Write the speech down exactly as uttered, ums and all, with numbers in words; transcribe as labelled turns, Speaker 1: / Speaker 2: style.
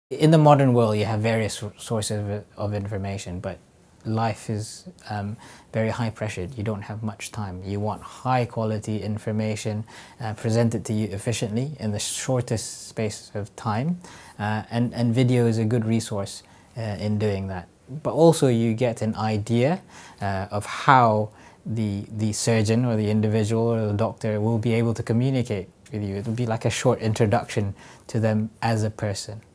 Speaker 1: In the modern world, you have various sources of, of information, but life is um, very high pressured. You don't have much time. You want high quality information uh, presented to you efficiently in the shortest space of time, uh, and, and video is a good resource uh, in doing that. But also you get an idea uh, of how the, the surgeon or the individual or the doctor will be able to communicate with you. It will be like a short introduction to them as a person.